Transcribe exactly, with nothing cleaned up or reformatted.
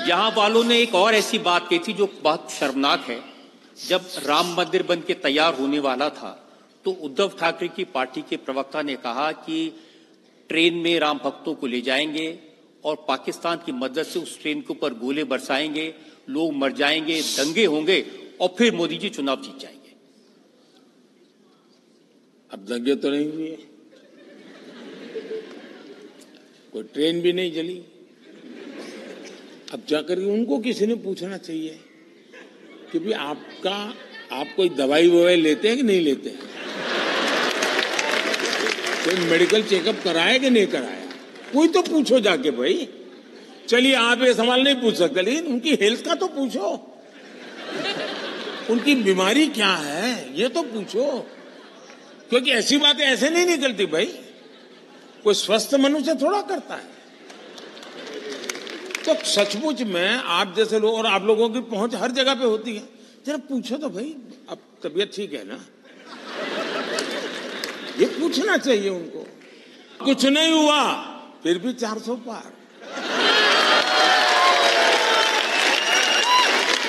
यहाँ वालों ने एक और ऐसी बात कही थी जो बहुत शर्मनाक है। जब राम मंदिर बन के तैयार होने वाला था तो उद्धव ठाकरे की पार्टी के प्रवक्ता ने कहा कि ट्रेन में राम भक्तों को ले जाएंगे और पाकिस्तान की मदद से उस ट्रेन के ऊपर गोले बरसाएंगे, लोग मर जाएंगे, दंगे होंगे और फिर मोदी जी चुनाव जीत जाएंगे। अब दंगे तो नहीं हुए, कोई ट्रेन भी नहीं जली। अब जाकर उनको किसी ने पूछना चाहिए कि भी आपका आप कोई दवाई ववाई लेते हैं कि नहीं लेते हैं, कोई मेडिकल चेकअप कराया कि नहीं कराया, कोई तो पूछो जाके भाई। चलिए आप ये सवाल नहीं पूछ सकते लेकिन उनकी हेल्थ का तो पूछो, उनकी बीमारी क्या है ये तो पूछो, क्योंकि ऐसी बातें ऐसे नहीं निकलती भाई, कोई स्वस्थ मनुष्य थोड़ा करता है। तो सचमुच में आप जैसे लोग और आप लोगों की पहुंच हर जगह पे होती है, जरा पूछो तो भाई अब तबीयत ठीक है ना, ये पूछना चाहिए उनको। कुछ नहीं हुआ फिर भी चार सौ पार।